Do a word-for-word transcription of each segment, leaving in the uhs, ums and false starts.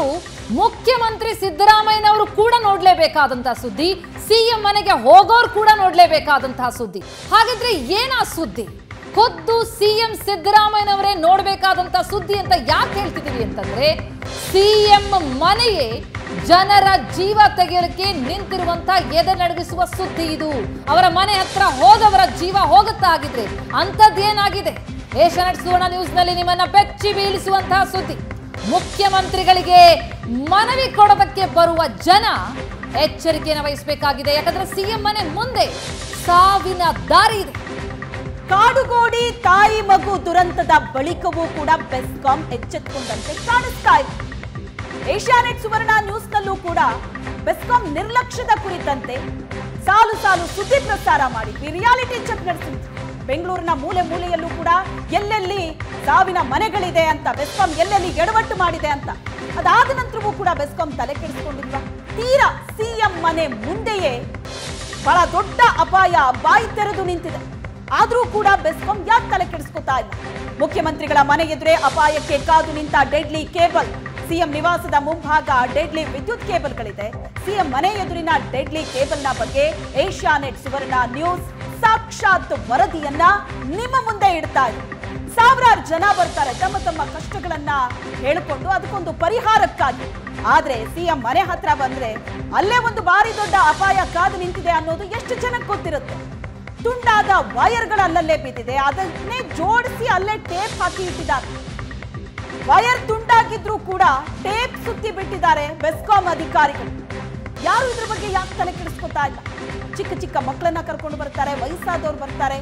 ಮುಖ್ಯಮಂತ್ರಿ ಸಿದ್ದರಾಮಯ್ಯನವರು ಕೂಡ ನೋಡ್ಲೇಬೇಕಾದಂತಹ ಸುದ್ದಿ, ಸಿಎಂ ಮನೆಗೆ ಹೋಗೋರು ಕೂಡ ನೋಡ್ಲೇಬೇಕಾದಂತಹ ಸುದ್ದಿ. ಹಾಗಾದ್ರೆ ಏನಾ ಸುದ್ದಿ? ಖುದ್ದು ಸಿಎಂ ಸಿದ್ದರಾಮಯ್ಯನವರೇ ನೋಡ್ಬೇಕಾದಂತಹ ಸುದ್ದಿ ಅಂತ ಯಾಕೆ ಹೇಳ್ತಿದೀವಿ ಅಂತಂದ್ರೆ, ಸಿಎಂ ಮನೆಯೇ ಜನರ ಜೀವ ತೆಗೆಯಲಿಕ್ಕೆ ನಿಂತಿರುವಂತ ಎದೆ ನಡಗಿಸುವ ಸುದ್ದಿ ಇದು. ಅವರ ಮನೆ ಹತ್ರ ಹೋದವರ ಜೀವ ಹೋಗುತ್ತಾ ಆಗಿದ್ರೆ ಅಂತದ್ದೇನಾಗಿದೆ? ಏಷ್ಯಾನೆಟ್ ಸುವರ್ಣ ನ್ಯೂಸ್ ನಲ್ಲಿ ನಿಮ್ಮನ್ನ ಬೆಚ್ಚಿ ಬೀಳಿಸುವಂತಹ ಸುದ್ದಿ. ಮುಖ್ಯಮಂತ್ರಿಗಳಿಗೆ ಮನವಿ ಕೊಡೋದಕ್ಕೆ ಬರುವ ಜನ ಎಚ್ಚರಿಕೆಯನ್ನು ವಹಿಸಬೇಕಾಗಿದೆ. ಯಾಕಂದ್ರೆ ಸಿಎಂ ಮನೆ ಮುಂದೆ ಸಾವಿನ ದಾರಿ ಇದೆ. ಕಾಡುಗೋಡಿ ತಾಯಿ ಮಗು ದುರಂತದ ಬಳಿಕವೂ ಕೂಡ ಬೆಸ್ಕಾಂ ಎಚ್ಚೆತ್ತುಕೊಂಡಂತೆ ಕಾಣಿಸ್ತಾ ಇದೆ. ಏಷ್ಯಾನೆಟ್ ಸುವರ್ಣ ನ್ಯೂಸ್ ನಲ್ಲೂ ಕೂಡ ಬೆಸ್ಕಾಂ ನಿರ್ಲಕ್ಷ್ಯದ ಕುರಿತಂತೆ ಸಾಲು ಸಾಲು ಸುದ್ದಿ ಪ್ರಸಾರ ಮಾಡಿ ರಿಯಾಲಿಟಿ ಚೆಕ್ ನಡೆಸಿದ್ರು. ಬೆಂಗಳೂರಿನ ಮೂಲೆ ಮೂಲೆಯಲ್ಲೂ ಕೂಡ ಎಲ್ಲೆಲ್ಲಿ ಸಾವಿನ ಮನೆಗಳಿದೆ ಅಂತ, ಬೆಸ್ಕಾಂ ಎಲ್ಲೆಲ್ಲಿ ಎಡವಟ್ಟು ಮಾಡಿದೆ ಅಂತ. ಅದಾದ ನಂತರವೂ ಕೂಡ ಬೆಸ್ಕಾಂ ತಲೆ ಕೆಡಿಸಿಕೊಂಡಿಲ್ವಾ? ತೀರಾ ಸಿಎಂ ಮನೆ ಮುಂದೆಯೇ ಬಹಳ ದೊಡ್ಡ ಅಪಾಯ ಬಾಯಿ ತೆರೆದು ನಿಂತಿದೆ. ಆದ್ರೂ ಕೂಡ ಬೆಸ್ಕಾಂ ಯಾಕೆ ತಲೆ ಕೆಡಿಸ್ಕೊತಾ ಇಲ್ಲ? ಮುಖ್ಯಮಂತ್ರಿಗಳ ಮನೆ ಎದುರೇ ಅಪಾಯಕ್ಕೆ ಕಾದು ನಿಂತ ಡೆಡ್ಲಿ ಕೇಬಲ್. ಸಿಎಂ ನಿವಾಸದ ಮುಂಭಾಗ ಡೆಡ್ಲಿ ವಿದ್ಯುತ್ ಕೇಬಲ್ಗಳಿದೆ. ಸಿಎಂ ಮನೆ ಎದುರಿನ ಡೆಡ್ಲಿ ಕೇಬಲ್ನ ಬಗ್ಗೆ ಏಷ್ಯಾನೆಟ್ ಸುವರ್ಣ ನ್ಯೂಸ್ ಸಾಕ್ಷಾತ್ ವರದಿಯನ್ನ ನಿಮ್ಮ ಮುಂದೆ ಇಡ್ತಾ ಇದೆ. ಸಾವಿರಾರು ಜನ ಬರ್ತಾರೆ ತಮ್ಮ ತಮ್ಮ ಕಷ್ಟಗಳನ್ನ ಹೇಳಿಕೊಂಡು ಅದಕ್ಕೊಂದು ಪರಿಹಾರಕ್ಕಾಗಿ. ಆದ್ರೆ ಸಿಎಂ ಮನೆ ಹತ್ರ ಬಂದ್ರೆ ಅಲ್ಲೇ ಒಂದು ಭಾರಿ ದೊಡ್ಡ ಅಪಾಯ ಕಾದು ನಿಂತಿದೆ ಅನ್ನೋದು ಎಷ್ಟು ಜನಕ್ಕೆ ಗೊತ್ತಿರುತ್ತೆ? ತುಂಡಾದ ವೈರ್ಗಳು ಅಲ್ಲಲ್ಲೇ ಬಿದ್ದಿದೆ, ಅದನ್ನೇ ಜೋಡಿಸಿ ಅಲ್ಲೇ ಟೇಪ್ ಹಾಕಿ ಇಟ್ಟಿದ್ದಾರೆ. ವೈರ್ ತುಂಡಾಗಿದ್ರು ಕೂಡ ಟೇಪ್ ಸುತ್ತಿ ಬಿಟ್ಟಿದ್ದಾರೆ ಬೆಸ್ಕಾಂ ಅಧಿಕಾರಿಗಳು. ಯಾರು ಇದ್ರ ಬಗ್ಗೆ ಯಾಕೆ ತಲೆ ಕೆಡಿಸ್ಕೊತಾ ಇಲ್ಲ? ಚಿಕ್ಕ ಚಿಕ್ಕ ಮಕ್ಕಳನ್ನ ಕರ್ಕೊಂಡು ಬರ್ತಾರೆ, ವಯಸ್ಸಾದವ್ರು ಬರ್ತಾರೆ.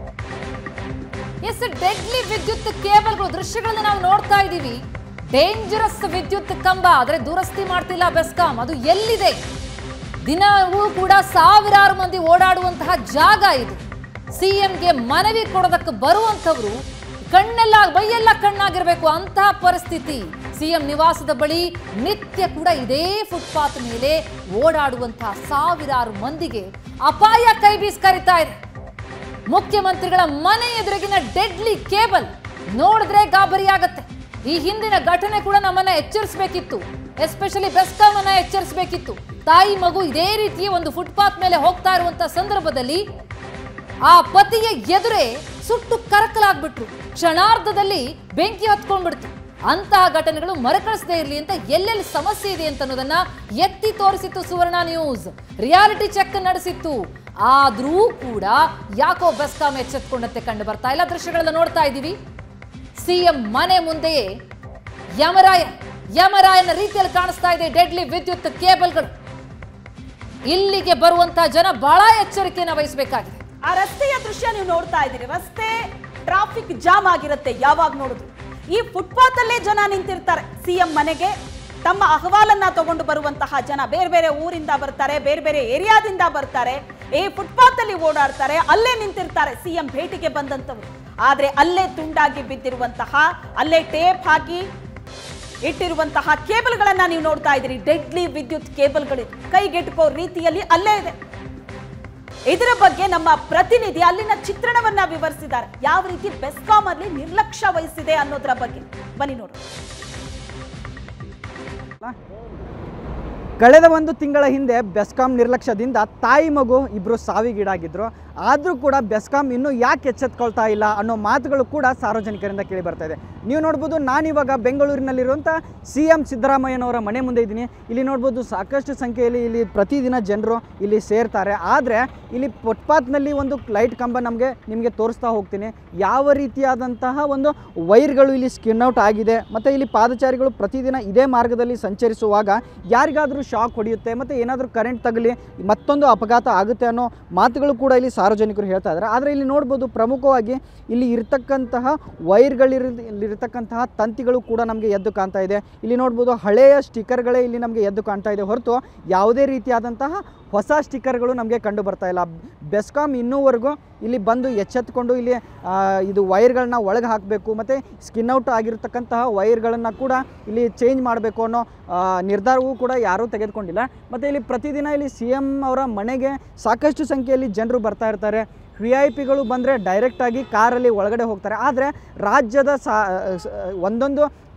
ಎಸ್, ಡೆಡ್ಲಿ ವಿದ್ಯುತ್ ಕೇಬಲ್ಗಳು ದೃಶ್ಯಗಳನ್ನ ನಾವು ನೋಡ್ತಾ ಇದ್ದೀವಿ. ಡೇಂಜರಸ್ ವಿದ್ಯುತ್ ಕಂಬ, ಆದ್ರೆ ದುರಸ್ತಿ ಮಾಡ್ತಿಲ್ಲ ಬೆಸ್ಕಾಂ. ಅದು ಎಲ್ಲಿದೆ? ದಿನವೂ ಕೂಡ ಸಾವಿರಾರು ಮಂದಿ ಓಡಾಡುವಂತಹ ಜಾಗ ಇದು. ಸಿಎಂಗೆ ಮನವಿ ಕೊಡೋದಕ್ಕೆ ಬರುವಂತವ್ರು ಕಣ್ಣೆಲ್ಲ ಬೈಯೆಲ್ಲ ಕಣ್ಣಾಗಿರ್ಬೇಕು ಅಂತಹ ಪರಿಸ್ಥಿತಿ. ಸಿಎಂ ನಿವಾಸದ ಬಳಿ ನಿತ್ಯ ಕೂಡ ಇದೇ ಫುಟ್ಪಾತ್ ಮೇಲೆ ಓಡಾಡುವಂತಹ ಸಾವಿರಾರು ಮಂದಿಗೆ ಅಪಾಯ ಕೈ ಬೀಸಿ ಕರಿತಾ ಇದೆ. ಮುಖ್ಯಮಂತ್ರಿಗಳ ಮನೆ ಎದುರಿಗಿನ ಡೆಡ್ಲಿ ಕೇಬಲ್ ನೋಡಿದ್ರೆ ಗಾಬರಿ ಆಗತ್ತೆ. ಈ ಹಿಂದಿನ ಘಟನೆ ಕೂಡ ನಮ್ಮನ್ನ ಎಚ್ಚರಿಸಬೇಕಿತ್ತು, ಎಸ್ಪೆಷಲಿ ಬೆಸ್ಕಾಂ ಅನ್ನ ಎಚ್ಚರಿಸಬೇಕಿತ್ತು. ತಾಯಿ ಮಗು ಇದೇ ರೀತಿಯ ಒಂದು ಫುಟ್ಪಾತ್ ಮೇಲೆ ಹೋಗ್ತಾ ಇರುವಂತಹ ಸಂದರ್ಭದಲ್ಲಿ ಆ ಪತಿಯ ಎದುರೇ ಸುಟ್ಟು ಕರಕಲಾಗ್ಬಿಟ್ರು. ಕ್ಷಣಾರ್ಧದಲ್ಲಿ ಬೆಂಕಿ ಹತ್ಕೊಂಡ್ಬಿಡ್ತು. ಅಂತಹ ಘಟನೆಗಳು ಮರುಕಳಿಸದೇ ಇರಲಿ ಅಂತ ಎಲ್ಲೆಲ್ಲಿ ಸಮಸ್ಯೆ ಇದೆ ಅಂತ ಅನ್ನೋದನ್ನ ಎತ್ತಿ ತೋರಿಸಿತ್ತು ಸುವರ್ಣ ನ್ಯೂಸ್. ರಿಯಾಲಿಟಿ ಚೆಕ್ ನಡೆಸಿತ್ತು. ಆದ್ರೂ ಕೂಡ ಯಾಕೋ ಬೆಸ್ಕಾಂ ಎಚ್ಚೆತ್ಕೊಂಡಂತೆ ಕಂಡು ಬರ್ತಾ ಇಲ್ಲ. ದೃಶ್ಯಗಳನ್ನ ನೋಡ್ತಾ ಇದ್ದೀವಿ. ಸಿಎಂ ಮನೆ ಮುಂದೆಯೇ ಯಮರಾಯ ಯಮರಾಯನ ರೀತಿಯಲ್ಲಿ ಕಾಣಿಸ್ತಾ ಇದೆ ಡೆಡ್ಲಿ ವಿದ್ಯುತ್ ಕೇಬಲ್ಗಳು. ಇಲ್ಲಿಗೆ ಬರುವಂತಹ ಜನ ಬಹಳ ಎಚ್ಚರಿಕೆಯನ್ನು ವಹಿಸಬೇಕಾಗಿದೆ. ಆ ರಸ್ತೆಯ ದೃಶ್ಯ ನೀವು ನೋಡ್ತಾ ಇದ್ದೀರಿ. ರಸ್ತೆ ಟ್ರಾಫಿಕ್ ಜಾಮ್ ಆಗಿರುತ್ತೆ ಯಾವಾಗ ನೋಡಿದ್ರು. ಈ ಫುಟ್ಪಾತ್ ಅಲ್ಲೇ ಜನ ನಿಂತಿರ್ತಾರೆ. ಸಿಎಂ ಮನೆಗೆ ತಮ್ಮ ಅಹವಾಲನ್ನ ತಗೊಂಡು ಬರುವಂತಹ ಜನ ಬೇರೆ ಬೇರೆ ಊರಿಂದ ಬರ್ತಾರೆ, ಬೇರೆ ಬೇರೆ ಏರಿಯಾದಿಂದ ಬರ್ತಾರೆ. ಈ ಫುಟ್ಪಾತ್ ಅಲ್ಲಿ ಓಡಾಡ್ತಾರೆ, ಅಲ್ಲೇ ನಿಂತಿರ್ತಾರೆ ಸಿಎಂ ಭೇಟಿಗೆ ಬಂದಂತವರು. ಆದ್ರೆ ಅಲ್ಲೇ ತುಂಡಾಗಿ ಬಿದ್ದಿರುವಂತಹ, ಅಲ್ಲೇ ಟೇಪ್ ಹಾಕಿ ಇಟ್ಟಿರುವಂತಹ ಕೇಬಲ್ಗಳನ್ನ ನೀವು ನೋಡ್ತಾ ಇದ್ದೀರಿ. ಡೆಡ್ಲಿ ವಿದ್ಯುತ್ ಕೇಬಲ್ಗಳಿದೆ, ಕೈಗೆಟುಕೋ ರೀತಿಯಲ್ಲಿ ಅಲ್ಲೇ ಇದೆ. ಇದರ ಬಗ್ಗೆ ನಮ್ಮ ಪ್ರತಿನಿಧಿ ಅಲ್ಲಿನ ಚಿತ್ರಣವನ್ನ ವಿವರಿಸಿದ್ದಾರೆ. ಯಾವ ರೀತಿ ಬೆಸ್ಕಾಂ ಅಲ್ಲಿ ನಿರ್ಲಕ್ಷ್ಯ ವಹಿಸಿದೆ ಅನ್ನೋದರ ಬಗ್ಗೆ ಬನ್ನಿ ನೋಡಿ. ಕಳೆದ ಒಂದು ತಿಂಗಳ ಹಿಂದೆ ಬೆಸ್ಕಾಂ ನಿರ್ಲಕ್ಷ್ಯದಿಂದ ತಾಯಿ ಮಗು ಇಬ್ಬರು ಸಾವಿಗೀಡಾಗಿದ್ರು. ಆದರೂ ಕೂಡ ಬೆಸ್ಕಾಂ ಇನ್ನೂ ಯಾಕೆ ಎಚ್ಚೆತ್ಕೊಳ್ತಾ ಇಲ್ಲ ಅನ್ನೋ ಮಾತುಗಳು ಕೂಡ ಸಾರ್ವಜನಿಕರಿಂದ ಕೇಳಿ ಬರ್ತಾ ಇದೆ. ನೀವು ನೋಡ್ಬೋದು, ನಾನಿವಾಗ ಬೆಂಗಳೂರಿನಲ್ಲಿರುವಂಥ ಸಿ ಎಂ ಸಿದ್ದರಾಮಯ್ಯನವರ ಮನೆ ಮುಂದೆ ಇದ್ದೀನಿ. ಇಲ್ಲಿ ನೋಡ್ಬೋದು ಸಾಕಷ್ಟು ಸಂಖ್ಯೆಯಲ್ಲಿ ಇಲ್ಲಿ ಪ್ರತಿದಿನ ಜನರು ಇಲ್ಲಿ ಸೇರ್ತಾರೆ. ಆದರೆ ಇಲ್ಲಿ ಫುಟ್ಪಾತ್ನಲ್ಲಿ ಒಂದು ಲೈಟ್ ಕಂಬ ನಮಗೆ ನಿಮಗೆ ತೋರಿಸ್ತಾ ಹೋಗ್ತೀನಿ. ಯಾವ ರೀತಿಯಾದಂತಹ ಒಂದು ವೈರ್ಗಳು ಇಲ್ಲಿ ಸ್ಕಿನ್ ಔಟ್ ಆಗಿದೆ. ಮತ್ತು ಇಲ್ಲಿ ಪಾದಚಾರಿಗಳು ಪ್ರತಿದಿನ ಇದೇ ಮಾರ್ಗದಲ್ಲಿ ಸಂಚರಿಸುವಾಗ ಯಾರಿಗಾದರೂ ಶಾಕ್ ಹೊಡೆಯುತ್ತೆ ಮತ್ತು ಏನಾದರೂ ಕರೆಂಟ್ ತಗಲಿ ಮತ್ತೊಂದು ಅಪಘಾತ ಆಗುತ್ತೆ ಅನ್ನೋ ಮಾತುಗಳು ಕೂಡ ಇಲ್ಲಿ ಸಾರ್ವಜನಿಕರು ಹೇಳ್ತಾ ಇದ್ದಾರೆ. ಆದರೆ ಇಲ್ಲಿ ನೋಡ್ಬೋದು, ಪ್ರಮುಖವಾಗಿ ಇಲ್ಲಿ ಇರ್ತಕ್ಕಂತಹ ವೈರ್ಗಳಿರ್ತಕ್ಕಂತಹ ತಂತಿಗಳು ಕೂಡ ನಮಗೆ ಎದ್ದು ಕಾಣ್ತಾ ಇದೆ. ಇಲ್ಲಿ ನೋಡ್ಬೋದು, ಹಳೆಯ ಸ್ಟಿಕ್ಕರ್ಗಳೇ ಇಲ್ಲಿ ನಮಗೆ ಎದ್ದು ಕಾಣ್ತಾ ಇದೆ ಹೊರತು ಯಾವುದೇ ರೀತಿಯಾದಂತಹ ಹೊಸ ಸ್ಟಿಕ್ಕರ್ಗಳು ನಮಗೆ ಕಂಡು ಬರ್ತಾ ಇಲ್ಲ. ಬೆಸ್ಕಾಂ ಇನ್ನೂವರೆಗೂ ಇಲ್ಲಿ ಬಂದು ಎಚ್ಚೆತ್ತುಕೊಂಡು ಇಲ್ಲಿ ಇದು ವೈರ್ಗಳನ್ನ ಒಳಗೆ ಹಾಕಬೇಕು ಮತ್ತು ಸ್ಕಿನ್ ಔಟ್ ಆಗಿರ್ತಕ್ಕಂತಹ ವೈರ್ಗಳನ್ನು ಕೂಡ ಇಲ್ಲಿ ಚೇಂಜ್ ಮಾಡಬೇಕು ಅನ್ನೋ ನಿರ್ಧಾರವೂ ಕೂಡ ಯಾರೂ ತೆಗೆದುಕೊಂಡಿಲ್ಲ. ಮತ್ತು ಇಲ್ಲಿ ಪ್ರತಿದಿನ ಇಲ್ಲಿ ಸಿ ಎಂ ಅವರ ಮನೆಗೆ ಸಾಕಷ್ಟು ಸಂಖ್ಯೆಯಲ್ಲಿ ಜನರು ಬರ್ತಾ ಇರ್ತಾರೆ. ವಿ ಐ ಪಿಗಳು ಬಂದರೆ ಡೈರೆಕ್ಟಾಗಿ ಕಾರಲ್ಲಿ ಒಳಗಡೆ ಹೋಗ್ತಾರೆ. ಆದರೆ ರಾಜ್ಯದ ಸಾ ಒಂದೊಂದು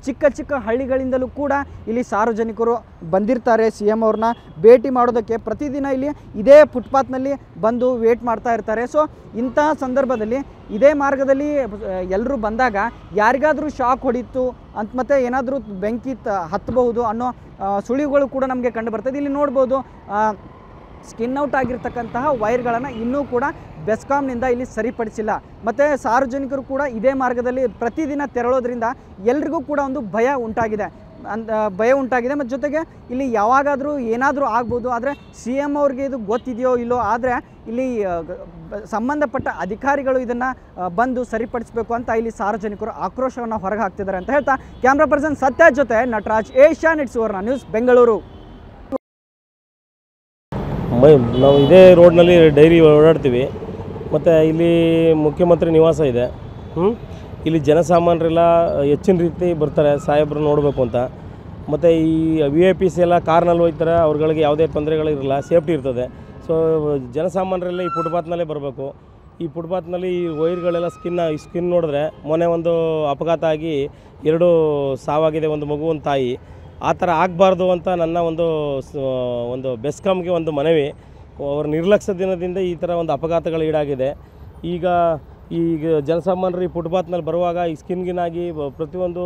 ಚಿಕ್ಕ ಚಿಕ್ಕ ಹಳ್ಳಿಗಳಿಂದಲೂ ಕೂಡ ಇಲ್ಲಿ ಸಾರ್ವಜನಿಕರು ಬಂದಿರ್ತಾರೆ ಸಿ ಎಮ್ ಅವ್ರನ್ನ ಭೇಟಿ ಮಾಡೋದಕ್ಕೆ. ಪ್ರತಿದಿನ ಇಲ್ಲಿ ಇದೇ ಫುಟ್ಪಾತ್ನಲ್ಲಿ ಬಂದು ವೇಟ್ ಮಾಡ್ತಾ ಇರ್ತಾರೆ. ಸೊ ಇಂತಹ ಸಂದರ್ಭದಲ್ಲಿ ಇದೇ ಮಾರ್ಗದಲ್ಲಿ ಎಲ್ಲರೂ ಬಂದಾಗ ಯಾರಿಗಾದರೂ ಶಾಕ್ ಹೊಡಿತು ಅಂತ ಮತ್ತು ಏನಾದರೂ ಬೆಂಕಿ ಹತ್ತಬಹುದು ಅನ್ನೋ ಸುಳಿವುಗಳು ಕೂಡ ನಮಗೆ ಕಂಡು ಬರ್ತದೆ. ಇಲ್ಲಿ ನೋಡ್ಬೋದು ಸ್ಕಿನ್ ಔಟ್ ಆಗಿರ್ತಕ್ಕಂತಹ ವೈರ್ಗಳನ್ನು ಇನ್ನೂ ಕೂಡ ಬೆಸ್ಕಾಂನಿಂದ ಇಲ್ಲಿ ಸರಿಪಡಿಸಿಲ್ಲ. ಮತ್ತು ಸಾರ್ವಜನಿಕರು ಕೂಡ ಇದೇ ಮಾರ್ಗದಲ್ಲಿ ಪ್ರತಿದಿನ ತೆರಳೋದ್ರಿಂದ ಎಲ್ರಿಗೂ ಕೂಡ ಒಂದು ಭಯ ಉಂಟಾಗಿದೆ ಅಂತ ಭಯ ಉಂಟಾಗಿದೆ ಮತ್ತು ಜೊತೆಗೆ ಇಲ್ಲಿ ಯಾವಾಗಾದರೂ ಏನಾದರೂ ಆಗ್ಬೋದು. ಆದರೆ ಸಿ ಎಮ್ ಅವ್ರಿಗೆ ಇದು ಗೊತ್ತಿದೆಯೋ ಇಲ್ಲೋ, ಆದರೆ ಇಲ್ಲಿ ಸಂಬಂಧಪಟ್ಟ ಅಧಿಕಾರಿಗಳು ಇದನ್ನು ಬಂದು ಸರಿಪಡಿಸಬೇಕು ಅಂತ ಇಲ್ಲಿ ಸಾರ್ವಜನಿಕರು ಆಕ್ರೋಶವನ್ನು ಹೊರಗೆ ಹಾಕ್ತಿದ್ದಾರೆ ಅಂತ ಹೇಳ್ತಾ ಕ್ಯಾಮ್ರಾ ಪರ್ಸನ್ ಸತ್ಯ ಜೊತೆ ನಟರಾಜ್, ಏಷ್ಯಾನೆಟ್ ಸುವರ್ಣ ನ್ಯೂಸ್, ಬೆಂಗಳೂರು. ಮೈ ನಾವು ಇದೇ ರೋಡ್ನಲ್ಲಿ ಡೈರಿ ಓಡಾಡ್ತೀವಿ. ಮತ್ತು ಇಲ್ಲಿ ಮುಖ್ಯಮಂತ್ರಿ ನಿವಾಸ ಇದೆ. ಹ್ಞೂ ಇಲ್ಲಿ ಜನಸಾಮಾನ್ಯರೆಲ್ಲ ಹೆಚ್ಚಿನ ರೀತಿ ಬರ್ತಾರೆ ಸಾಹೇಬ್ರು ನೋಡಬೇಕು ಅಂತ. ಮತ್ತು ಈ ವಿ ಐ ಪಿಸ್ ಎಲ್ಲ ಕಾರ್ನಲ್ಲಿ ಹೋಗ್ತಾರೆ, ಅವ್ರುಗಳಿಗೆ ಯಾವುದೇ ತೊಂದರೆಗಳಿರಲ್ಲ, ಸೇಫ್ಟಿ ಇರ್ತದೆ. ಸೊ ಜನಸಾಮಾನ್ಯರೆಲ್ಲ ಈ ಫುಟ್ಪಾತ್ನಲ್ಲೇ ಬರಬೇಕು. ಈ ಫುಟ್ಪಾತ್ನಲ್ಲಿ ಈ ವೈರ್ಗಳೆಲ್ಲ ಸ್ಕಿನ್ ಸ್ಕಿನ್ ನೋಡಿದ್ರೆ ಮೊನ್ನೆ ಒಂದು ಅಪಘಾತ ಆಗಿ ಎರಡು ಸಾವಾಗಿದೆ, ಒಂದು ಮಗು ಒಂದು ತಾಯಿ. ಆ ಥರ ಆಗಬಾರ್ದು ಅಂತ ನನ್ನ ಒಂದು ಒಂದು ಬೆಸ್ಕಾಮ್ಗೆ ಒಂದು ಮನವಿ. ಅವರ ನಿರ್ಲಕ್ಷ್ಯ ದಿನದಿಂದ ಈ ಥರ ಒಂದು ಅಪಘಾತಗಳು ಈಡಾಗಿದೆ. ಈಗ ಈಗ ಜನಸಾಮಾನ್ಯರು ಈ ಫುಟ್ಪಾತ್ನಲ್ಲಿ ಬರುವಾಗ ಈ ಸ್ಕಿನ್ಗಿನಾಗಿ ಪ್ರತಿಯೊಂದು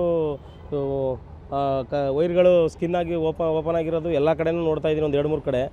ಕ ವೈರ್ಗಳು ಸ್ಕಿನ್ನಾಗಿ ಓಪನ್ ಓಪನ್ ಆಗಿರೋದು ಎಲ್ಲ ಕಡೆನೂ ನೋಡ್ತಾ ಇದ್ದೀನಿ, ಒಂದು ಎರಡು ಮೂರು ಕಡೆ.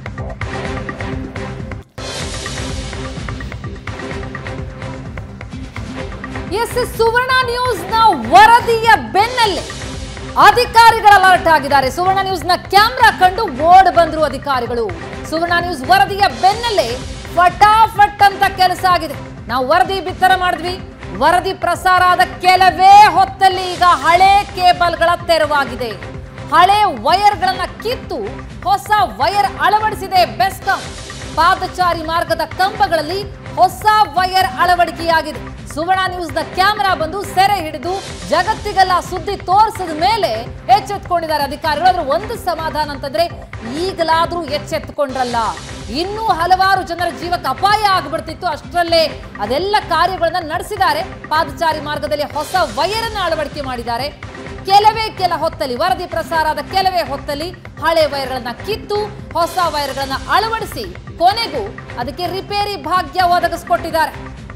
ಎಸ್ ಸುವರ್ಣ ನ್ಯೂಸ್ನ ವರದಿಯ ಬೆನ್ನಲ್ಲೇ ಅಧಿಕಾರಿಗಳು ಅಲರ್ಟ್ ಆಗಿದ್ದಾರೆ. ಸುವರ್ಣ ನ್ಯೂಸ್ನ ಕ್ಯಾಮ್ರಾ ಕಂಡು ಓಡ್ ಬಂದ್ರು ಅಧಿಕಾರಿಗಳು. ಸುವರ್ಣ ನ್ಯೂಸ್ ವರದಿಯ ಬೆನ್ನಲ್ಲೇ ಫಟಾಫಟ್ ಅಂತ ಕೆಲಸ ಆಗಿದೆ. ನಾವು ವರದಿ ಬಿತ್ತರ ಮಾಡಿದ್ವಿ, ವರದಿ ಪ್ರಸಾರ ಆದ ಕೆಲವೇ ಹೊತ್ತಲ್ಲಿ ಈಗ ಹಳೆ ಕೇಬಲ್ಗಳ ತೆರವಾಗಿದೆ. ಹಳೆ ವೈರ್ಗಳನ್ನ ಕಿತ್ತು ಹೊಸ ವೈರ್ ಅಳವಡಿಸಿದೆ ಬೆಸ್ಕಾಂ. ಪಾದಚಾರಿ ಮಾರ್ಗದ ಕಂಬಗಳಲ್ಲಿ ಹೊಸ ವೈರ್ ಅಳವಡಿಕೆಯಾಗಿದೆ. ಸುವರ್ಣ ನ್ಯೂಸ್ನ ಕ್ಯಾಮೆರಾ ಬಂದು ಸೆರೆ ಹಿಡಿದು ಜಗತ್ತಿಗೆಲ್ಲ ಸುದ್ದಿ ತೋರಿಸಿದ ಮೇಲೆ ಎಚ್ಚೆತ್ಕೊಂಡಿದ್ದಾರೆ ಅಧಿಕಾರಿಗಳು. ಆದ್ರೆ ಒಂದು ಸಮಾಧಾನ ಅಂತಂದ್ರೆ ಈಗಲಾದ್ರೂ ಎಚ್ಚೆತ್ತುಕೊಂಡ್ರಲ್ಲ, ಇನ್ನೂ ಹಲವಾರು ಜನರ ಜೀವಕ್ಕೆ ಅಪಾಯ ಆಗ್ಬಿಡ್ತಿತ್ತು. ಅಷ್ಟರಲ್ಲೇ ಅದೆಲ್ಲ ಕಾರ್ಯಗಳನ್ನ ನಡೆಸಿದ್ದಾರೆ. ಪಾದಚಾರಿ ಮಾರ್ಗದಲ್ಲಿ ಹೊಸ ವೈರನ್ನು ಅಳವಡಿಕೆ ಮಾಡಿದ್ದಾರೆ. ಕೆಲವೇ ಕೆಲ ಹೊತ್ತಲ್ಲಿ ವರದಿ ಪ್ರಸಾರ ಆದ ಕೆಲವೇ ಹೊತ್ತಲ್ಲಿ ಹಳೆ ವೈರ್ಗಳನ್ನ ಕಿತ್ತು ಹೊಸ ವೈರ್ಗಳನ್ನ ಅಳವಡಿಸಿ ಕೊನೆಗೂ ಅದಕ್ಕೆ ರಿಪೇರಿ ಭಾಗ್ಯ ಒದಗಿಸ್ಕೊಟ್ಟಿದ್ದಾರೆ.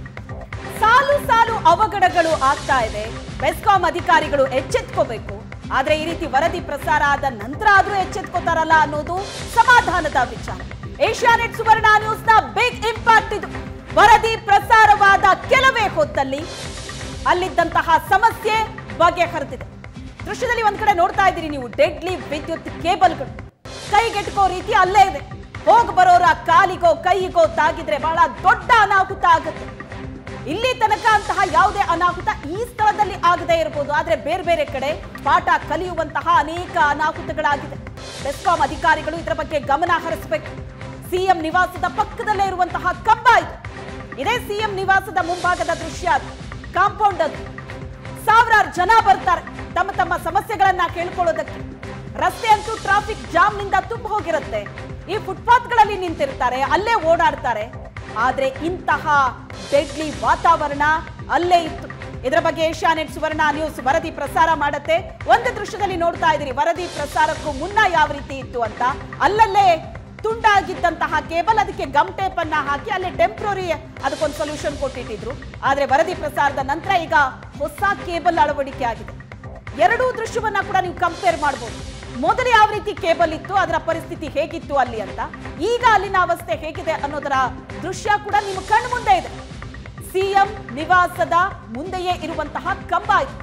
ಸಾಲು ಸಾಲು ಅವಘಡಗಳು ಆಗ್ತಾ ಇದೆ. ಬೆಸ್ಕಾಂ ಅಧಿಕಾರಿಗಳು ಎಚ್ಚೆತ್ಕೋಬೇಕು. ಆದ್ರೆ ಈ ರೀತಿ ವರದಿ ಪ್ರಸಾರ ಆದ ನಂತರ ಆದ್ರೂ ಎಚ್ಚೆತ್ಕೋತಾರಲ್ಲ ಅನ್ನೋದು ಸಮಾಧಾನದ ವಿಚಾರ. ಏಷ್ಯಾನೆಟ್ ಸುವರ್ಣ ನ್ಯೂಸ್ನ ಬಿಗ್ ಇಂಪ್ಯಾಕ್ಟ್ ಇದು. ವರದಿ ಪ್ರಸಾರವಾದ ಕೆಲವೇ ಹೊತ್ತಲ್ಲಿ ಅಲ್ಲಿದ್ದಂತಹ ಸಮಸ್ಯೆ ಬಗೆಹರಿದಿದೆ. ದೃಶ್ಯದಲ್ಲಿ ಒಂದ್ ಕಡೆ ನೋಡ್ತಾ ಇದ್ದೀರಿ ನೀವು, ಡೆಡ್ಲಿ ವಿದ್ಯುತ್ ಕೇಬಲ್ಗಳು ಕೈಗೆಟಕೋ ರೀತಿ ಅಲ್ಲೇ ಇದೆ. ಹೋಗ್ ಬರೋರ ಕಾಲಿಗೋ ಕೈಗೋ ತಾಗಿದ್ರೆ ಬಹಳ ದೊಡ್ಡ ಅನಾಹುತ ಆಗುತ್ತೆ. ಇಲ್ಲಿ ತನಕ ಅಂತಹ ಯಾವುದೇ ಅನಾಹುತ ಈ ಸ್ಥಳದಲ್ಲಿ ಆಗದೇ ಇರಬಹುದು, ಆದ್ರೆ ಬೇರೆ ಬೇರೆ ಕಡೆ ಪಾಠ ಕಲಿಯುವಂತಹ ಅನೇಕ ಅನಾಹುತಗಳಾಗಿದೆ. ಬೆಸ್ಕಾಂ ಅಧಿಕಾರಿಗಳು ಇದರ ಬಗ್ಗೆ ಗಮನ ಹರಿಸಬೇಕು. ಸಿಎಂ ನಿವಾಸದ ಪಕ್ಕದಲ್ಲೇ ಇರುವಂತಹ ಕಂಬ ಇದು. ಇದೇ ಸಿಎಂ ನಿವಾಸದ ಮುಂಭಾಗದ ದೃಶ್ಯ. ಅದು ಕಾಂಪೌಂಡ್. ಅದು ಸಾವಿರಾರು ಜನ ಬರ್ತಾರೆ ತಮ್ಮ ತಮ್ಮ ಸಮಸ್ಯೆಗಳನ್ನ ಕೇಳ್ಕೊಳ್ಳೋದಕ್ಕೆ. ರಸ್ತೆ ಅಂತೂ ಟ್ರಾಫಿಕ್ ಜಾಮ್ ನಿಂದ ತುಂಬ ಹೋಗಿರುತ್ತೆ. ಈ ಫುಟ್ಪಾತ್ಗಳಲ್ಲಿ ನಿಂತಿರ್ತಾರೆ, ಅಲ್ಲೇ ಓಡಾಡ್ತಾರೆ. ಆದ್ರೆ ಇಂತಹ ಡೆಡ್ಲಿ ವಾತಾವರಣ ಅಲ್ಲೇ ಇತ್ತು. ಇದರ ಬಗ್ಗೆ ಏಷ್ಯಾನೆಟ್ ಸುವರ್ಣ ನ್ಯೂಸ್ ವರದಿ ಪ್ರಸಾರ ಮಾಡುತ್ತೆ. ಒಂದು ದೃಶ್ಯದಲ್ಲಿ ನೋಡ್ತಾ ಇದ್ದೀರಿ ವರದಿ ಪ್ರಸಾರಕ್ಕೂ ಮುನ್ನ ಯಾವ ರೀತಿ ಇತ್ತು ಅಂತ. ಅಲ್ಲಲ್ಲೇ ತುಂಡಾಗಿದ್ದಂತಹ ಕೇಬಲ್, ಅದಕ್ಕೆ ಗಮ್ ಟೇಪ್ ಅನ್ನ ಹಾಕಿ ಅಲ್ಲೇ ಟೆಂಪ್ರರಿ ಅದಕ್ಕೊಂದು ಸೊಲ್ಯೂಷನ್ ಕೊಟ್ಟಿಟ್ಟಿದ್ರು. ಆದ್ರೆ ವರದಿ ಪ್ರಸಾರದ ನಂತರ ಈಗ ಹೊಸ ಕೇಬಲ್ ಅಳವಡಿಕೆ ಆಗಿದೆ. ಎರಡೂ ದೃಶ್ಯವನ್ನ ಕೂಡ ನೀವು ಕಂಪೇರ್ ಮಾಡಬಹುದು. ಮೊದಲು ಯಾವ ರೀತಿ ಕೇಬಲ್ ಇತ್ತು, ಅದರ ಪರಿಸ್ಥಿತಿ ಹೇಗಿತ್ತು ಅಲ್ಲಿ ಅಂತ, ಈಗ ಅಲ್ಲಿನ ಅವಸ್ಥೆ ಹೇಗಿದೆ ಅನ್ನೋದರ ದೃಶ್ಯ ಕೂಡ ನಿಮ್ಮ ಕಣ್ಣು ಮುಂದೆ ಇದೆ. ಸಿಎಂ ನಿವಾಸದ ಮುಂದೆಯೇ ಇರುವಂತಹ ಕಂಬ ಇದು.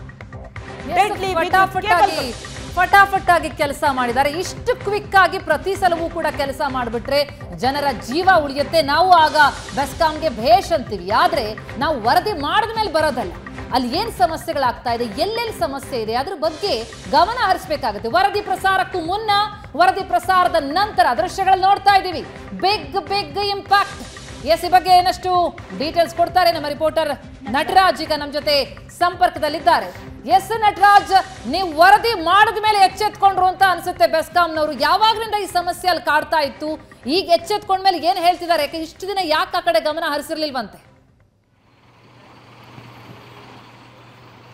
ಫಟಾಫಟ್ ಆಗಿ ಕೆಲಸ ಮಾಡಿದ್ದಾರೆ. ಇಷ್ಟು ಕ್ವಿಕ್ ಆಗಿ ಪ್ರತಿ ಸಲವೂ ಕೂಡ ಕೆಲಸ ಮಾಡಿಬಿಟ್ರೆ ಜನರ ಜೀವ ಉಳಿಯುತ್ತೆ. ನಾವು ಆಗ ಬೆಸ್ಕಾಂಗೆ ಭೇಷ್ ಅಂತೀವಿ. ಆದ್ರೆ ನಾವು ವರದಿ ಮಾಡಿದ ಮೇಲೆ ಬರೋದಲ್ಲ, ಅಲ್ಲಿ ಏನ್ ಸಮಸ್ಯೆಗಳಾಗ್ತಾ ಇದೆ, ಎಲ್ಲೆಲ್ಲಿ ಸಮಸ್ಯೆ ಇದೆ ಅದ್ರ ಬಗ್ಗೆ ಗಮನ ಹರಿಸಬೇಕಾಗುತ್ತೆ. ವರದಿ ಪ್ರಸಾರಕ್ಕೂ ಮುನ್ನ, ವರದಿ ಪ್ರಸಾರದ ನಂತರ ದೃಶ್ಯಗಳು ನೋಡ್ತಾ ಇದ್ದೀವಿ. Big big impact. ಎಸ್ ಈ ಬಗ್ಗೆ ಏನಷ್ಟು ಡೀಟೇಲ್ಸ್ ಕೊಡ್ತಾರೆ ನಮ್ಮ ರಿಪೋರ್ಟರ್ ನಟರಾಜ್ ಈಗ ನಮ್ಮ ಜೊತೆ ಸಂಪರ್ಕದಲ್ಲಿದ್ದಾರೆ. ಎಸ್ ನಟರಾಜ್, ನೀವು ವರದಿ ಮಾಡಿದ ಮೇಲೆ ಎಚ್ಚೆತ್ಕೊಂಡ್ರು ಅಂತ ಅನ್ಸುತ್ತೆ ಬೆಸ್ಕಾಂನವರು. ಯಾವಾಗ್ಲಿಂದ ಈ ಸಮಸ್ಯೆ ಅಲ್ಲಿ ಕಾಡ್ತಾ ಇತ್ತು, ಈಗ ಎಚ್ಚೆತ್ಕೊಂಡ್ಮೇಲೆ ಏನ್ ಹೇಳ್ತಿದ್ದಾರೆ? ಯಾಕೆ ಇಷ್ಟು ದಿನ ಯಾಕೆ ಆ ಕಡೆ ಗಮನ ಹರಿಸಿರ್ಲಿಲ್ವಂತೆ?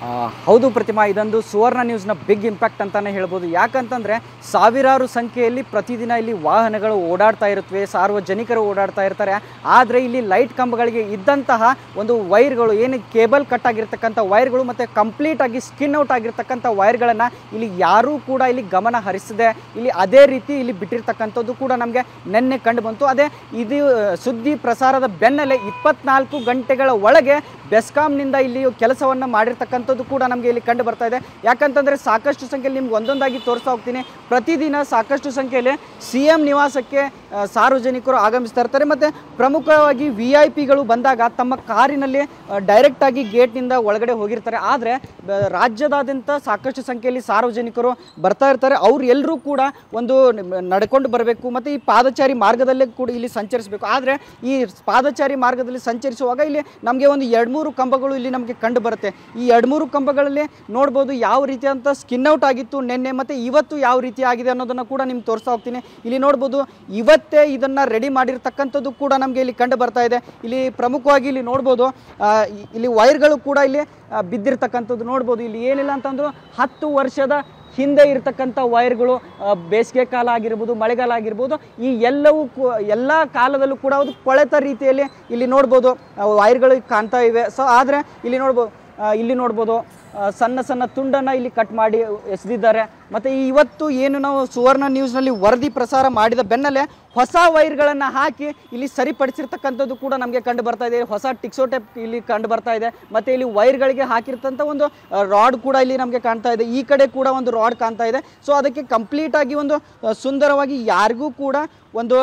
ಹೌದು ಪ್ರತಿಮಾ, ಇದೊಂದು ಸುವರ್ಣ ನ್ಯೂಸ್ನ ಬಿಗ್ ಇಂಪ್ಯಾಕ್ಟ್ ಅಂತಲೇ ಹೇಳ್ಬೋದು. ಯಾಕಂತಂದರೆ ಸಾವಿರಾರು ಸಂಖ್ಯೆಯಲ್ಲಿ ಪ್ರತಿದಿನ ಇಲ್ಲಿ ವಾಹನಗಳು ಓಡಾಡ್ತಾ ಇರುತ್ತವೆ, ಸಾರ್ವಜನಿಕರು ಓಡಾಡ್ತಾ ಇರ್ತಾರೆ. ಆದರೆ ಇಲ್ಲಿ ಲೈಟ್ ಕಂಬಗಳಿಗೆ ಇದ್ದಂತಹ ಒಂದು ವೈರ್ಗಳು, ಏನು ಕೇಬಲ್ ಕಟ್ ಆಗಿರ್ತಕ್ಕಂಥ ವೈರ್ಗಳು ಮತ್ತು ಕಂಪ್ಲೀಟಾಗಿ ಸ್ಕಿನ್ ಔಟ್ ಆಗಿರ್ತಕ್ಕಂಥ ವೈರ್ಗಳನ್ನು ಇಲ್ಲಿ ಯಾರೂ ಕೂಡ ಇಲ್ಲಿ ಗಮನ ಹರಿಸದೆ ಇಲ್ಲಿ ಅದೇ ರೀತಿ ಇಲ್ಲಿ ಬಿಟ್ಟಿರ್ತಕ್ಕಂಥದ್ದು ಕೂಡ ನಮಗೆ ನಿನ್ನೆ ಕಂಡು ಬಂತು. ಅದೇ ಇದು ಸುದ್ದಿ ಪ್ರಸಾರದ ಬೆನ್ನಲ್ಲೇ ಇಪ್ಪತ್ನಾಲ್ಕು ಗಂಟೆಗಳ ಒಳಗೆ ಬೆಸ್ಕಾಂನಿಂದ ಇಲ್ಲಿ ಕೆಲಸವನ್ನು ಮಾಡಿರ್ತಕ್ಕಂಥದ್ದು ಕೂಡ ನಮಗೆ ಇಲ್ಲಿ ಕಂಡು ಬರ್ತಾ ಇದೆ. ಯಾಕಂತಂದರೆ ಸಾಕಷ್ಟು ಸಂಖ್ಯೆಯಲ್ಲಿ ನಿಮ್ಗೆ ಒಂದೊಂದಾಗಿ ತೋರಿಸ್ತಾ ಹೋಗ್ತೀನಿ. ಪ್ರತಿದಿನ ಸಾಕಷ್ಟು ಸಂಖ್ಯೆಯಲ್ಲಿ ಸಿ ಎಂ ನಿವಾಸಕ್ಕೆ ಸಾರ್ವಜನಿಕರು ಆಗಮಿಸ್ತಾ ಇರ್ತಾರೆ. ಮತ್ತು ಪ್ರಮುಖವಾಗಿ ವಿ ಐ ಪಿಗಳು ಬಂದಾಗ ತಮ್ಮ ಕಾರಿನಲ್ಲಿ ಡೈರೆಕ್ಟಾಗಿ ಗೇಟ್ನಿಂದ ಒಳಗಡೆ ಹೋಗಿರ್ತಾರೆ. ಆದರೆ ರಾಜ್ಯದಾದ್ಯಂತ ಸಾಕಷ್ಟು ಸಂಖ್ಯೆಯಲ್ಲಿ ಸಾರ್ವಜನಿಕರು ಬರ್ತಾ ಇರ್ತಾರೆ. ಅವ್ರು ಎಲ್ಲರೂ ಕೂಡ ಒಂದು ನಡ್ಕೊಂಡು ಬರಬೇಕು ಮತ್ತು ಈ ಪಾದಚಾರಿ ಮಾರ್ಗದಲ್ಲೇ ಕೂಡ ಇಲ್ಲಿ ಸಂಚರಿಸಬೇಕು. ಆದರೆ ಈ ಪಾದಚಾರಿ ಮಾರ್ಗದಲ್ಲಿ ಸಂಚರಿಸುವಾಗ ಇಲ್ಲಿ ನಮಗೆ ಒಂದು ಎರಡು ಮೂರು ಕಂಬಗಳು ಇಲ್ಲಿ ನಮಗೆ ಕಂಡು ಬರುತ್ತೆ. ಈ ಎರಡು ಮೂರು ಕಂಬಗಳಲ್ಲಿ ನೋಡ್ಬೋದು ಯಾವ ರೀತಿಯಂಥ ಸ್ಕಿನ್ ಔಟ್ ಆಗಿತ್ತು ನಿನ್ನೆ ಮತ್ತು ಇವತ್ತು ಯಾವ ರೀತಿ ಆಗಿದೆ ಅನ್ನೋದನ್ನು ಕೂಡ ನಿಮ್ಗೆ ತೋರಿಸ್ತಾ ಹೋಗ್ತೀನಿ. ಇಲ್ಲಿ ನೋಡ್ಬೋದು ಇವತ್ತೇ ಇದನ್ನು ರೆಡಿ ಮಾಡಿರ್ತಕ್ಕಂಥದ್ದು ಕೂಡ ನಮಗೆ ಇಲ್ಲಿ ಕಂಡು ಬರ್ತಾ ಇದೆ. ಇಲ್ಲಿ ಪ್ರಮುಖವಾಗಿ ಇಲ್ಲಿ ನೋಡ್ಬೋದು ಇಲ್ಲಿ ವೈರ್ಗಳು ಕೂಡ ಇಲ್ಲಿ ಬಿದ್ದಿರ್ತಕ್ಕಂಥದ್ದು ನೋಡ್ಬೋದು. ಇಲ್ಲಿ ಏನಿಲ್ಲ ಅಂತಂದ್ರು ಹತ್ತು ವರ್ಷದ ಹಿಂದೆ ಇರತಕ್ಕಂಥ ವೈರ್ಗಳು, ಬೇಸಿಗೆ ಕಾಲ ಆಗಿರ್ಬೋದು, ಮಳೆಗಾಲ ಆಗಿರ್ಬೋದು, ಈ ಎಲ್ಲವೂ ಎಲ್ಲ ಕಾಲದಲ್ಲೂ ಕೂಡ ಅದು ಕೊಳೆತ ರೀತಿಯಲ್ಲಿ ಇಲ್ಲಿ ನೋಡ್ಬೋದು ವೈರ್ಗಳು ಕಾಣ್ತಾ ಇವೆ. ಸೊ ಆದರೆ ಇಲ್ಲಿ ನೋಡ್ಬೋದು ಇಲ್ಲಿ ನೋಡ್ಬೋದು ಸಣ್ಣ ಸಣ್ಣ ತುಂಡನ್ನು ಇಲ್ಲಿ ಕಟ್ ಮಾಡಿ ಎಸೆದಿದ್ದಾರೆ. ಮತ್ತು ಇವತ್ತು ಏನು ನಾವು ಸುವರ್ಣ ನ್ಯೂಸ್ನಲ್ಲಿ ವರದಿ ಪ್ರಸಾರ ಮಾಡಿದ ಬೆನ್ನಲ್ಲೇ ಹೊಸ ವೈರ್ಗಳನ್ನು ಹಾಕಿ ಇಲ್ಲಿ ಸರಿಪಡಿಸಿರ್ತಕ್ಕಂಥದ್ದು ಕೂಡ ನಮಗೆ ಕಂಡು ಬರ್ತಾ ಇದೆ. ಹೊಸ ಟಿಕ್ಸೋ ಟೇಪ್ ಇಲ್ಲಿ ಕಂಡು ಬರ್ತಾ ಇದೆ. ಮತ್ತು ಇಲ್ಲಿ ವೈರ್ಗಳಿಗೆ ಹಾಕಿರ್ತಂಥ ಒಂದು ರಾಡ್ ಕೂಡ ಇಲ್ಲಿ ನಮಗೆ ಕಾಣ್ತಾ ಇದೆ. ಈ ಕಡೆ ಕೂಡ ಒಂದು ರಾಡ್ ಕಾಣ್ತಾ ಇದೆ. ಸೊ ಅದಕ್ಕೆ ಕಂಪ್ಲೀಟಾಗಿ ಒಂದು ಸುಂದರವಾಗಿ ಯಾರಿಗೂ ಕೂಡ ಒಂದು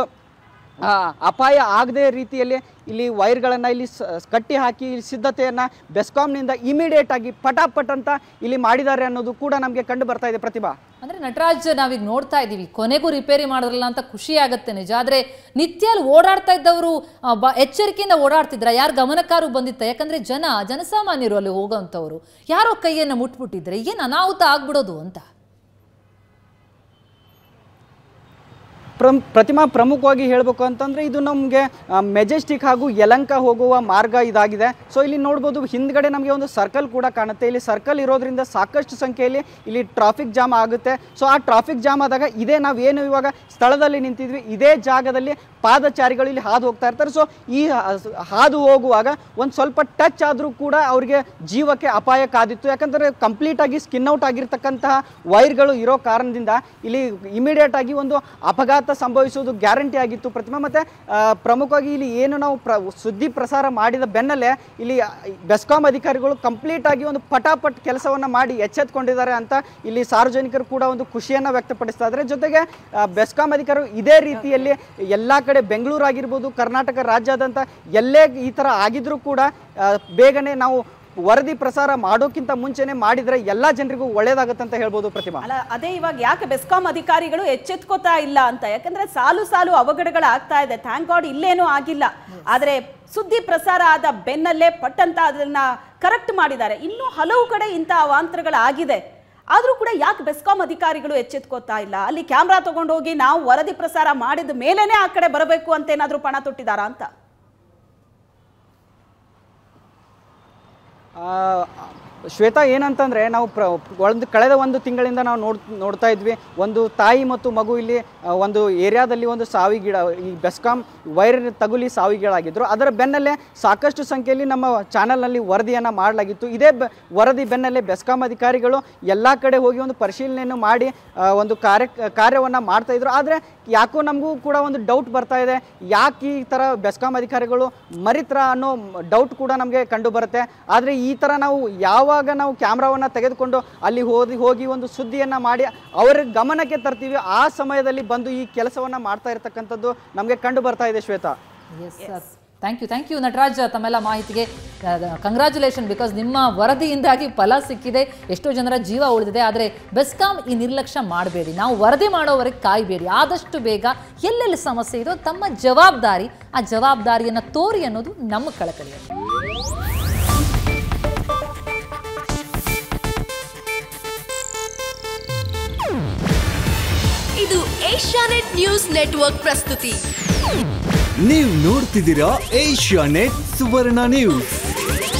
ಅಪಾಯ ಆಗದೇ ರೀತಿಯಲ್ಲಿ ಇಲ್ಲಿ ವೈರ್ಗಳನ್ನು ಇಲ್ಲಿ ಕಟ್ಟಿ ಹಾಕಿ ಸಿದ್ಧತೆಯನ್ನು ಬೆಸ್ಕಾಂನಿಂದ ಇಮಿಡಿಯೇಟ್ ಆಗಿ ಪಟಾಪಟ್ ಅಂತ ಇಲ್ಲಿ ಮಾಡಿದ್ದಾರೆ ಅನ್ನೋದು ಕೂಡ ನಮಗೆ ಕಂಡು ಬರ್ತಾ ಇದೆ. ಪ್ರತಿಭಾ, ಅಂದ್ರೆ ನಟರಾಜ್ ನಾವೀಗ ನೋಡ್ತಾ ಇದ್ದೀವಿ, ಕೊನೆಗೂ ರಿಪೇರಿ ಮಾಡಿದ್ರಲ್ಲ ಅಂತ ಖುಷಿ ಆಗುತ್ತೆ ನಿಜ. ಆದರೆ ನಿತ್ಯ ಅಲ್ಲಿ ಓಡಾಡ್ತಾ ಇದ್ದವರು ಎಚ್ಚರಿಕೆಯಿಂದ ಓಡಾಡ್ತಿದ್ರ? ಯಾರು ಗಮನಕ್ಕಾರು ಬಂದಿತ್ತ? ಯಾಕಂದ್ರೆ ಜನ ಜನಸಾಮಾನ್ಯರು ಅಲ್ಲಿ ಹೋಗೋಂಥವ್ರು ಯಾರೋ ಕೈಯನ್ನು ಮುಟ್ಬಿಟ್ಟಿದ್ರೆ ಏನು ಅನಾಹುತ ಆಗ್ಬಿಡೋದು ಅಂತ. ಪ್ರಮ್ ಪ್ರತಿಮಾ ಪ್ರಮುಖವಾಗಿ ಹೇಳಬೇಕು ಅಂತಂದರೆ ಇದು ನಮಗೆ ಮೆಜೆಸ್ಟಿಕ್ ಹಾಗೂ ಯಲಂಕ ಹೋಗುವ ಮಾರ್ಗ ಇದಾಗಿದೆ. ಸೊ ಇಲ್ಲಿ ನೋಡ್ಬೋದು ಹಿಂದ್ಗಡೆ ನಮಗೆ ಒಂದು ಸರ್ಕಲ್ ಕೂಡ ಕಾಣುತ್ತೆ. ಇಲ್ಲಿ ಸರ್ಕಲ್ ಇರೋದ್ರಿಂದ ಸಾಕಷ್ಟು ಸಂಖ್ಯೆಯಲ್ಲಿ ಇಲ್ಲಿ ಟ್ರಾಫಿಕ್ ಜಾಮ್ ಆಗುತ್ತೆ. ಸೊ ಆ ಟ್ರಾಫಿಕ್ ಜಾಮ್ ಆದಾಗ ಇದೇ ನಾವೇನು ಇವಾಗ ಸ್ಥಳದಲ್ಲಿ ನಿಂತಿದ್ವಿ, ಇದೇ ಜಾಗದಲ್ಲಿ ಪಾದಚಾರಿಗಳು ಇಲ್ಲಿ ಹಾದು ಹೋಗ್ತಾ ಇರ್ತಾರೆ. ಸೊ ಈ ಹಾದು ಹೋಗುವಾಗ ಒಂದು ಸ್ವಲ್ಪ ಟಚ್ ಆದರೂ ಕೂಡ ಅವರಿಗೆ ಜೀವಕ್ಕೆ ಅಪಾಯ ಕಾದಿತ್ತು. ಯಾಕಂದರೆ ಕಂಪ್ಲೀಟಾಗಿ ಸ್ಕಿನ್ ಔಟ್ ಆಗಿರ್ತಕ್ಕಂತಹ ವೈರ್ಗಳು ಇರೋ ಕಾರಣದಿಂದ ಇಲ್ಲಿ ಇಮಿಡಿಯೇಟ್ ಆಗಿ ಒಂದು ಅಪಘಾತ ಸಂಭವಿಸುವುದು ಗ್ಯಾರಂಟಿ ಆಗಿತ್ತು. ಪ್ರತಿಮಾ, ಮತ್ತು ಪ್ರಮುಖವಾಗಿ ಇಲ್ಲಿ ಏನು ನಾವು ಪ್ರ ಸುದ್ದಿ ಪ್ರಸಾರ ಮಾಡಿದ ಬೆನ್ನಲ್ಲೇ ಇಲ್ಲಿ ಬೆಸ್ಕಾಂ ಅಧಿಕಾರಿಗಳು ಕಂಪ್ಲೀಟ್ ಆಗಿ ಒಂದು ಪಟಾಪಟ್ ಕೆಲಸವನ್ನು ಮಾಡಿ ಎಚ್ಚೆತ್ಕೊಂಡಿದ್ದಾರೆ ಅಂತ ಇಲ್ಲಿ ಸಾರ್ವಜನಿಕರು ಕೂಡ ಒಂದು ಖುಷಿಯನ್ನು ವ್ಯಕ್ತಪಡಿಸ್ತಾ ಇದ್ದಾರೆ. ಜೊತೆಗೆ ಬೆಸ್ಕಾಂ ಅಧಿಕಾರಿಗಳು ಇದೇ ರೀತಿಯಲ್ಲಿ ಎಲ್ಲ ಕಡೆ ಬೆಂಗಳೂರು ಆಗಿರ್ಬೋದು, ಕರ್ನಾಟಕ ರಾಜ್ಯಾದ್ಯಂತ ಎಲ್ಲೇ ಈ ಥರ ಆಗಿದ್ರೂ ಕೂಡ ಬೇಗನೆ ನಾವು ವರದಿ ಪ್ರಸಾರ ಮಾಡೋಕ್ಕಿಂತ ಮುಂಚೆನೆ ಮಾಡಿದ್ರೆ ಎಲ್ಲ ಜನರಿಗೂ ಒಳ್ಳೇದಾಗುತ್ತೆ ಅಂತ ಹೇಳ್ಬೋದು. ಪ್ರತಿಮಾ, ಅಲ್ಲ ಅದೇ ಇವಾಗ ಯಾಕೆ ಬೆಸ್ಕಾಂ ಅಧಿಕಾರಿಗಳು ಎಚ್ಚೆತ್ಕೋತಾ ಇಲ್ಲ ಅಂತ, ಯಾಕಂದ್ರೆ ಸಾಲು ಸಾಲು ಅವಘಡಗಳು ಆಗ್ತಾ ಇದೆ. ಥ್ಯಾಂಕ್ ಗಾಡ್ ಇಲ್ಲೇನೂ ಆಗಿಲ್ಲ. ಆದ್ರೆ ಸುದ್ದಿ ಪ್ರಸಾರ ಆದ ಬೆನ್ನಲ್ಲೇ ಪಟ್ಟಂತ ಅದನ್ನ ಕರೆಕ್ಟ್ ಮಾಡಿದ್ದಾರೆ. ಇನ್ನೂ ಹಲವು ಕಡೆ ಇಂಥ ಅವಾಂತರಗಳಾಗಿದೆ. ಆದ್ರೂ ಕೂಡ ಯಾಕೆ ಬೆಸ್ಕಾಂ ಅಧಿಕಾರಿಗಳು ಎಚ್ಚೆತ್ಕೋತಾ ಇಲ್ಲ? ಅಲ್ಲಿ ಕ್ಯಾಮ್ರಾ ತಗೊಂಡೋಗಿ ನಾವು ವರದಿ ಪ್ರಸಾರ ಮಾಡಿದ ಮೇಲೇನೆ ಆ ಕಡೆ ಬರಬೇಕು ಅಂತ ಏನಾದ್ರೂ ಪಣ ತೊಟ್ಟಿದಾರಾ ಅಂತ? ಶ್ವೇತಾ, ಏನಂತಂದರೆ ನಾವು ಪ್ರ ಒಂದು ಕಳೆದ ಒಂದು ತಿಂಗಳಿಂದ ನಾವು ನೋಡ್ ನೋಡ್ತಾ ಇದ್ವಿ ಒಂದು ತಾಯಿ ಮತ್ತು ಮಗು ಇಲ್ಲಿ ಒಂದು ಏರಿಯಾದಲ್ಲಿ ಒಂದು ಸಾವಿಗೀಡ ಈ ಬೆಸ್ಕಾಂ ವೈರ್ ತಗುಲಿ ಸಾವಿಗೀಡಾಗಿದ್ದರು. ಅದರ ಬೆನ್ನಲ್ಲೇ ಸಾಕಷ್ಟು ಸಂಖ್ಯೆಯಲ್ಲಿ ನಮ್ಮ ಚಾನಲ್ನಲ್ಲಿ ವರದಿಯನ್ನು ಮಾಡಲಾಗಿತ್ತು. ಇದೇ ಬ ವರದಿ ಬೆನ್ನಲ್ಲೇ ಬೆಸ್ಕಾಂ ಅಧಿಕಾರಿಗಳು ಎಲ್ಲ ಕಡೆ ಹೋಗಿ ಒಂದು ಪರಿಶೀಲನೆಯನ್ನು ಮಾಡಿ ಒಂದು ಕಾರ್ಯ ಕಾರ್ಯವನ್ನು ಮಾಡ್ತಾಯಿದ್ರು. ಆದರೆ ಯಾಕೋ ನಮಗೂ ಕೂಡ ಒಂದು ಡೌಟ್ ಬರ್ತಾ ಇದೆ, ಯಾಕೆ ಈ ಥರ ಬೆಸ್ಕಾಂ ಅಧಿಕಾರಿಗಳು ಮರಿತ್ರ ಅನ್ನೋ ಡೌಟ್ ಕೂಡ ನಮಗೆ ಕಂಡು ಬರುತ್ತೆ. ಆದರೆ ಈ ಥರ ನಾವು ಯಾವಾಗ ನಾವು ಕ್ಯಾಮ್ರಾವನ್ನು ತೆಗೆದುಕೊಂಡು ಅಲ್ಲಿ ಹೋಗಿ ಹೋಗಿ ಒಂದು ಸುದ್ದಿಯನ್ನು ಮಾಡಿ ಅವರ ಗಮನಕ್ಕೆ ತರ್ತೀವಿ, ಆ ಸಮಯದಲ್ಲಿ ಬಂದು ಈ ಕೆಲಸವನ್ನು ಮಾಡ್ತಾ ಇರತಕ್ಕಂಥದ್ದು ನಮಗೆ ಕಂಡು ಬರ್ತಾ ಇದೆ. Shweta, thank you thank you Nataraj, ತಮ್ಮೆಲ್ಲ ಮಾಹಿತಿಗೆ ಕಂಗ್ರ್ಯಾಚುಲೇಷನ್. ಬಿಕಾಸ್ ನಿಮ್ಮ ವರದಿಯಿಂದಾಗಿ ಫಲ ಸಿಕ್ಕಿದೆ, ಎಷ್ಟೋ ಜನರ ಜೀವ ಉಳಿದಿದೆ. ಆದರೆ ಬೆಸ್ಕಾಂ ಈ ನಿರ್ಲಕ್ಷ್ಯ ಮಾಡಬೇಡಿ, ನಾವು ವರದಿ ಮಾಡೋವರೆಗೆ ಕಾಯಬೇಡಿ. ಆದಷ್ಟು ಬೇಗ ಎಲ್ಲೆಲ್ಲಿ ಸಮಸ್ಯೆ ಇದೋ ತಮ್ಮ ಜವಾಬ್ದಾರಿ, ಆ ಜವಾಬ್ದಾರಿಯನ್ನು ತೋರಿ ಅನ್ನೋದು ನಮ್ಮ ಕಳಕಳಿ. ಇದು ಏಷ್ಯಾನೆಟ್ ನ್ಯೂಸ್ ನೆಟ್ವರ್ಕ್ ಪ್ರಸ್ತುತಿ. ನೀವು ನೋಡ್ತಿದ್ದೀರಾ ಏಷ್ಯಾನೆಟ್ ಸುವರ್ಣ ನ್ಯೂಸ್.